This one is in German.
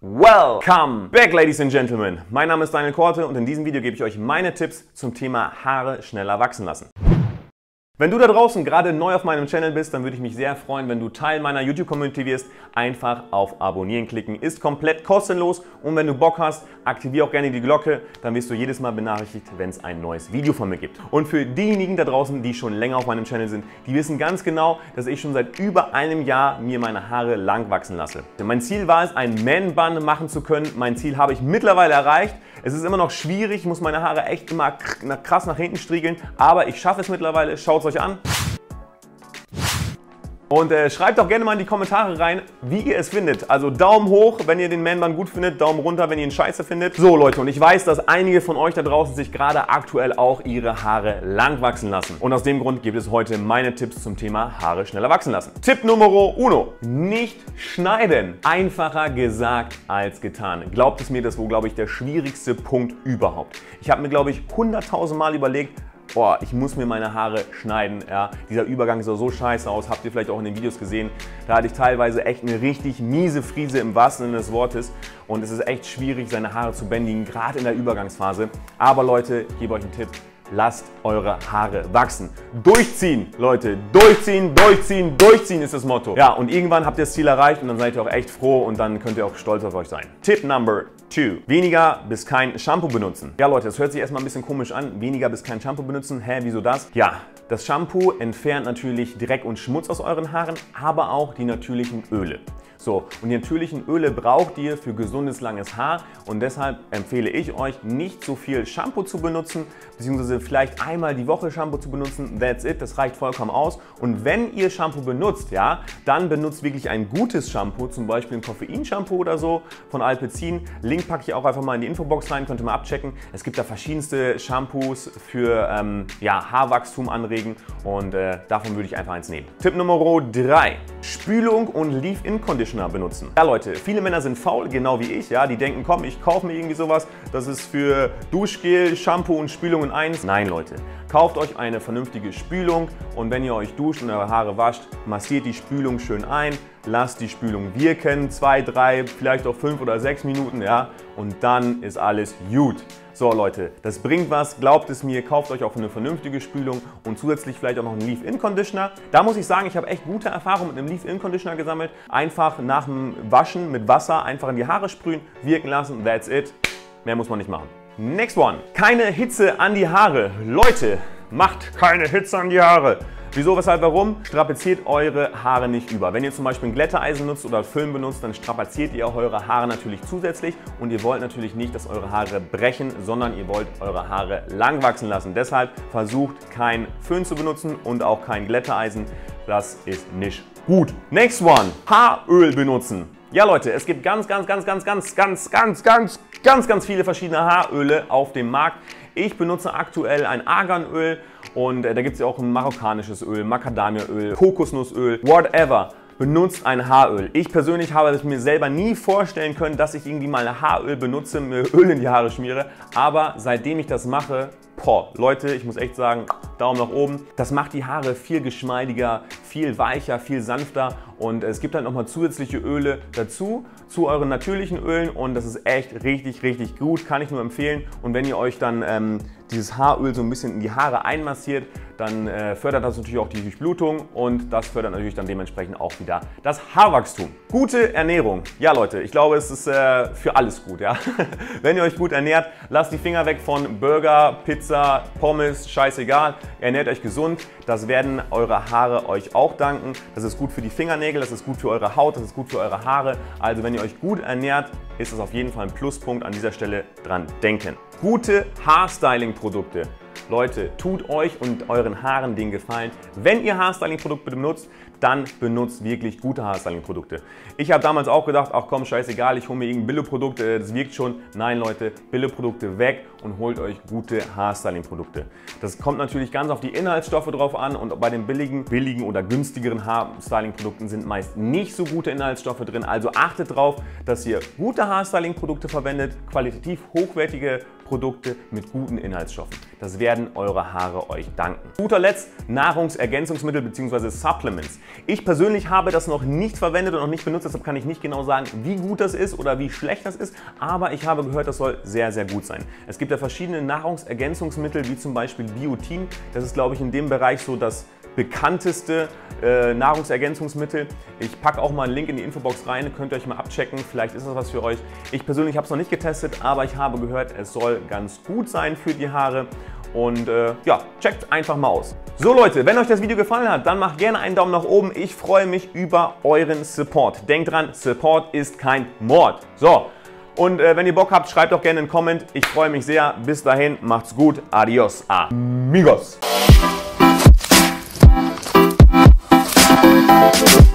Welcome back, Ladies and Gentlemen. Mein Name ist Daniel Korte und in diesem Video gebe ich euch meine Tipps zum Thema Haare schneller wachsen lassen. Wenn du da draußen gerade neu auf meinem Channel bist, dann würde ich mich sehr freuen, wenn du Teil meiner YouTube-Community wirst. Einfach auf Abonnieren klicken. Ist komplett kostenlos und wenn du Bock hast, aktiviere auch gerne die Glocke. Dann wirst du jedes Mal benachrichtigt, wenn es ein neues Video von mir gibt. Und für diejenigen da draußen, die schon länger auf meinem Channel sind, die wissen ganz genau, dass ich schon seit über einem Jahr mir meine Haare lang wachsen lasse. Mein Ziel war es, ein Man-Bun machen zu können. Mein Ziel habe ich mittlerweile erreicht. Es ist immer noch schwierig, ich muss meine Haare echt immer krass nach hinten striegeln, aber ich schaffe es mittlerweile. Schaut es euch an. Und schreibt auch gerne mal in die Kommentare rein, wie ihr es findet. Also Daumen hoch, wenn ihr den Man-Bun gut findet, Daumen runter, wenn ihr ihn scheiße findet. So Leute, und ich weiß, dass einige von euch da draußen sich gerade aktuell auch ihre Haare lang wachsen lassen. Und aus dem Grund gibt es heute meine Tipps zum Thema Haare schneller wachsen lassen. Tipp Nummer 1. Nicht schneiden. Einfacher gesagt als getan. Glaubt es mir, das war, glaube ich, der schwierigste Punkt überhaupt. Ich habe mir, glaube ich, 100.000 Mal überlegt, boah, ich muss mir meine Haare schneiden. Ja, dieser Übergang sah so scheiße aus, habt ihr vielleicht auch in den Videos gesehen. Da hatte ich teilweise echt eine richtig miese Frise im wahrsten Sinne des Wortes. Und es ist echt schwierig, seine Haare zu bändigen, gerade in der Übergangsphase. Aber Leute, ich gebe euch einen Tipp. Lasst eure Haare wachsen. Durchziehen, Leute. Durchziehen, durchziehen, durchziehen ist das Motto. Ja, und irgendwann habt ihr das Ziel erreicht und dann seid ihr auch echt froh und dann könnt ihr auch stolz auf euch sein. Tipp Number 2. Weniger bis kein Shampoo benutzen. Ja, Leute, das hört sich erstmal ein bisschen komisch an. Weniger bis kein Shampoo benutzen. Hä, wieso das? Ja, das Shampoo entfernt natürlich Dreck und Schmutz aus euren Haaren, aber auch die natürlichen Öle. So, und die natürlichen Öle braucht ihr für gesundes, langes Haar und deshalb empfehle ich euch, nicht so viel Shampoo zu benutzen, beziehungsweise vielleicht einmal die Woche Shampoo zu benutzen. That's it, das reicht vollkommen aus. Und wenn ihr Shampoo benutzt, ja, dann benutzt wirklich ein gutes Shampoo, zum Beispiel ein Koffein-Shampoo oder so von Alpecin. Link packe ich auch einfach mal in die Infobox rein, könnt ihr mal abchecken. Es gibt da verschiedenste Shampoos für Haarwachstum anregen und davon würde ich einfach eins nehmen. Tipp Nummer 3. Spülung und Leave-In-Conditioner benutzen. Ja Leute, viele Männer sind faul, genau wie ich, ja, die denken, komm, ich kaufe mir irgendwie sowas, das ist für Duschgel, Shampoo und Spülung in eins. Nein Leute, kauft euch eine vernünftige Spülung und wenn ihr euch duscht und eure Haare wascht, massiert die Spülung schön ein, lasst die Spülung wirken, 2, 3, vielleicht auch 5 oder 6 Minuten, ja, und dann ist alles gut. So Leute, das bringt was, glaubt es mir, kauft euch auch eine vernünftige Spülung und zusätzlich vielleicht auch noch einen Leave-In-Conditioner. Da muss ich sagen, ich habe echt gute Erfahrungen mit einem Leave-In-Conditioner gesammelt. Einfach nach dem Waschen mit Wasser einfach in die Haare sprühen, wirken lassen, that's it. Mehr muss man nicht machen. Next one. Keine Hitze an die Haare. Leute, macht keine Hitze an die Haare. Wieso, weshalb, warum? Strapaziert eure Haare nicht über. Wenn ihr zum Beispiel ein Glättereisen nutzt oder Föhn benutzt, dann strapaziert ihr auch eure Haare natürlich zusätzlich und ihr wollt natürlich nicht, dass eure Haare brechen, sondern ihr wollt eure Haare lang wachsen lassen. Deshalb versucht kein Föhn zu benutzen und auch kein Glättereisen. Das ist nicht gut. Next one. Haaröl benutzen. Ja Leute, es gibt ganz viele verschiedene Haaröle auf dem Markt. Ich benutze aktuell ein Arganöl und da gibt es ja auch ein marokkanisches Öl, Macadamiaöl, Kokosnussöl, whatever. Benutzt ein Haaröl. Ich persönlich habe es mir selber nie vorstellen können, dass ich irgendwie mal ein Haaröl benutze, mir Öl in die Haare schmiere. Aber seitdem ich das mache, boah, Leute, ich muss echt sagen, Daumen nach oben. Das macht die Haare viel geschmeidiger, viel weicher, viel sanfter und es gibt dann nochmal zusätzliche Öle dazu, zu euren natürlichen Ölen und das ist echt richtig gut, kann ich nur empfehlen. Und wenn ihr euch dann dieses Haaröl so ein bisschen in die Haare einmassiert, dann fördert das natürlich auch die Durchblutung und das fördert natürlich dann dementsprechend auch wieder das Haarwachstum. Gute Ernährung. Ja Leute, ich glaube, es ist für alles gut. Ja? Wenn ihr euch gut ernährt, lasst die Finger weg von Burger, Pizza, Pommes, scheißegal. Ernährt euch gesund, das werden eure Haare euch auch danken. Das ist gut für die Fingernägel, das ist gut für eure Haut, das ist gut für eure Haare. Also wenn ihr euch gut ernährt, ist das auf jeden Fall ein Pluspunkt. An dieser Stelle dran denken. Gute Haarstyling-Produkte. Leute, tut euch und euren Haaren den Gefallen. Wenn ihr Haarstyling-Produkte benutzt, dann benutzt wirklich gute Haarstyling-Produkte. Ich habe damals auch gedacht, ach komm, scheißegal, ich hole mir irgendein Billo-Produkt, das wirkt schon. Nein Leute, Billo-Produkte weg und holt euch gute Haarstyling-Produkte. Das kommt natürlich ganz auf die Inhaltsstoffe drauf an und bei den billigen oder günstigeren Haarstyling-Produkten sind meist nicht so gute Inhaltsstoffe drin. Also achtet darauf, dass ihr gute Haarstyling-Produkte verwendet, qualitativ hochwertige Produkte mit guten Inhaltsstoffen. Das werden eure Haare euch danken. Zu guter Letzt Nahrungsergänzungsmittel bzw. Supplements. Ich persönlich habe das noch nicht verwendet und noch nicht benutzt, deshalb kann ich nicht genau sagen, wie gut das ist oder wie schlecht das ist, aber ich habe gehört, das soll sehr, sehr gut sein. Es gibt ja verschiedene Nahrungsergänzungsmittel, wie zum Beispiel Biotin. Das ist, glaube ich, in dem Bereich so das bekannteste Nahrungsergänzungsmittel. Ich packe auch mal einen Link in die Infobox rein, könnt ihr euch mal abchecken, vielleicht ist das was für euch. Ich persönlich habe es noch nicht getestet, aber ich habe gehört, es soll ganz gut sein für die Haare und ja, checkt einfach mal aus. So Leute, wenn euch das Video gefallen hat, dann macht gerne einen Daumen nach oben. Ich freue mich über euren Support. Denkt dran, Support ist kein Mord. So, und wenn ihr Bock habt, schreibt doch gerne einen Comment. Ich freue mich sehr. Bis dahin, macht's gut. Adios, amigos.